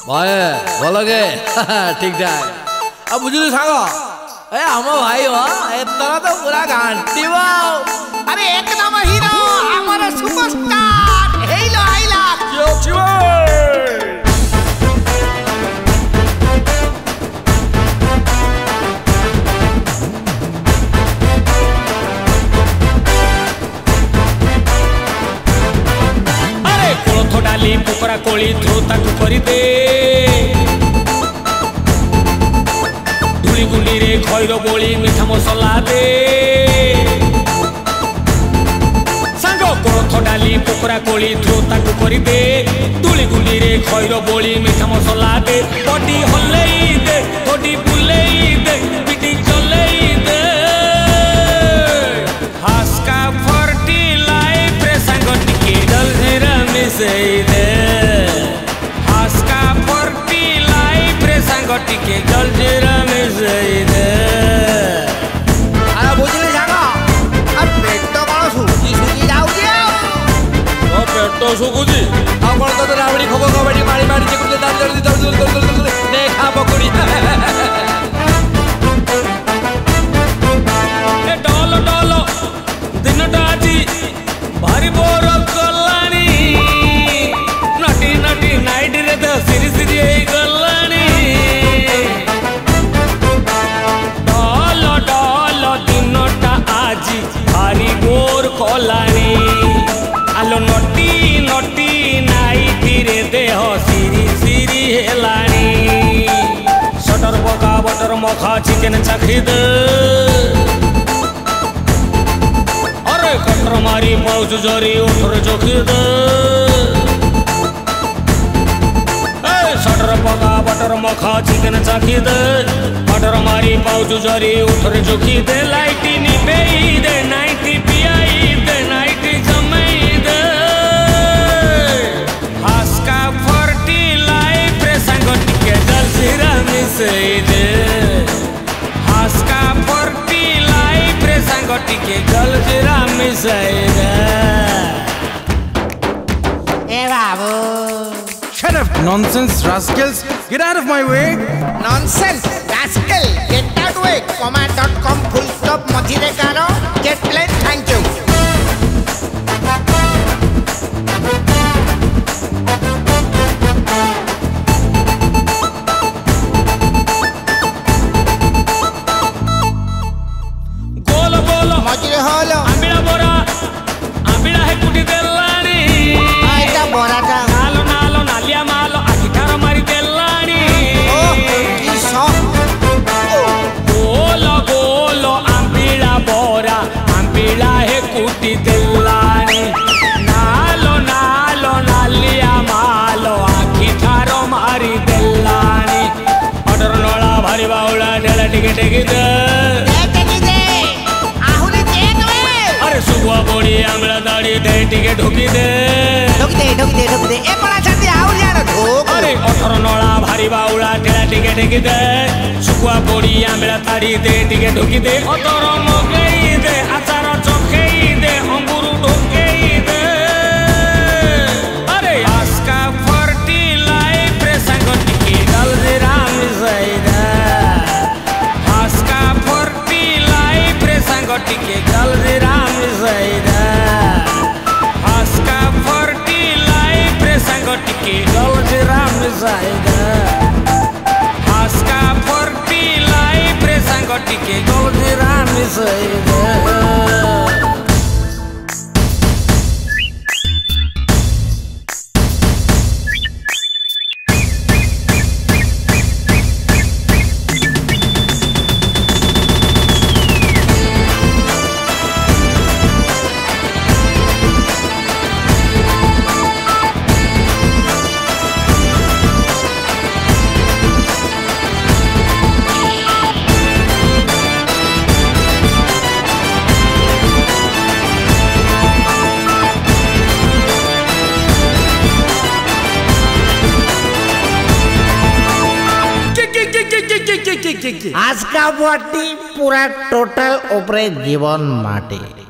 भाई बोलो के ठीक ठाक अब बुझलु सांग ए हम भाई हो एतना तो पूरा घंटी वाओ अरे एकदम हीरो हमारा सुपरस्टार हेलो आइला यो चिवा अरे कोळथ डाली पोकरा कोळी धोता को करी दे गुंडी रे खैर बोली मीठा मसला दे सांग कोळथ डाली पोकरा कोली धोता को करी दे तुली गुंडी रे खैर बोली मीठा मसला दे बॉडी हल्लेई दे बॉडी बुलेई दे पिटी चलेई दे आस्का40 लाइफ रे सांग टिके डल हेरा मिसेई दे आस्का40 लाइफ रे सांग टिके डल हेरा अरे बुझले सांग अब पेट तो कौन सूजी सूजी जाऊगी ओ पेट तो सुकुजी अब कौन तो रावड़ी खो कबड्डी मारी मारी चिकुटे दाल जल्दी ने खा पकड़ी ए डॉल डॉल दिनटा आजी भारी बोर कलानी नटी नटी नाइट रे तो सिरी सिरी ए गलानी डॉल डॉल दिनटा आजी भारी बोर कलानी आलो नटी नटी नाइट रे देह सिरी सिरी हेलानी शटर पका बटर मखा चिकन चाखी दे अरे कटर मारी पाउच जरी उठर चोखी दे शटर पका बटर मखा चिकन चाखी दे बटर मारी पाउच जरी उठर चोखी दे लाइटी निभेई दे नाइटी पियाई दे नाइटी जमाई दे आस्का40 लाइफ रे सांग टिके जलसीरा मिसेई दे आस्का40 लाइफ रे सांग टिके जलसीरा मिसेई दे ए बाबू Shut up, nonsense rascals! Get out of my way! Nonsense rascal get that way comma.com full stop मझिरे कारो get plain thank you गोल गोल मझिरे होलो आंबिड़ा बोरा आंबिड़ा है कुटी देलानी आइटा बोराटा नालो नालो नालिया मालो आगिटार मारी देलानी ओ की सो गोलो गोलो आंबिड़ा बोरा आंबिड़ा है कुटी देलानी नालो नालो नालिया मालो आगिटार मारी देलानी ऑर्डर नोला भारी बाउला डेला टिके टिके दे सुबह बोड़ी आंगला दाढ़ी दे टिके ढोकी दे ढोक दे ए पड़ा छाती आउर यार ढोक अरे 18 नोला भारी बाउला टेला टिके ढोकी दे सुबह बोड़ी आंगला दाढ़ी दे टिके ढोकी दे अतर मगेई दे आचार चखेई दे अंगुरु ढोकेई दे अरे आस्का40 लाइफ रे सांग टिके डल रे राम सई दे आस्का40 लाइफ रे सांग टिके डल रे राम आस्का40 लाइफ रे सांग टिके डल रे राम जाएगा आस्का40 लाइफ रे सांग टिके डल रे राम जाएगा आस्का40 पूरा टोटल ऊपरे जीवन माटी